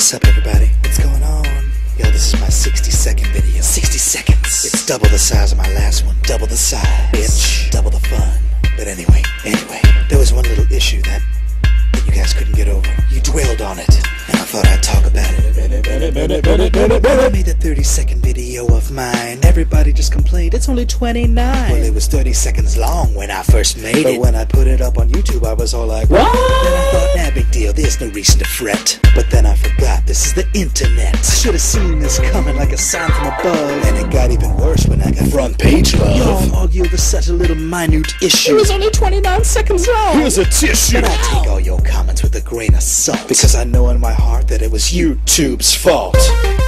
What's up, everybody? What's going on? Yo, this is my 60-second video. 60 seconds. It's double the size of my last one. Double the size. Bitch. Double the fun. But anyway, there was one little issue that you guys couldn't get over. You dwelled on it, and I thought I'd talk about it. When I made the 30-second video of mine, everybody just complained it's only 29. Well, it was 30 seconds long when I first made it. But when I put it up on YouTube, I was all like, what? Then I thought, nah, big deal, there's no reason to fret. But then I forgot, this is the internet. I should have seen this coming like a sign from above. And it got even worse when I got front page love. Y'all argue over such a little minute issue. It was only 29 seconds long. Here's a tissue. But I take all your comments with a grain of salt, because I know in my heart that it was YouTube's fault.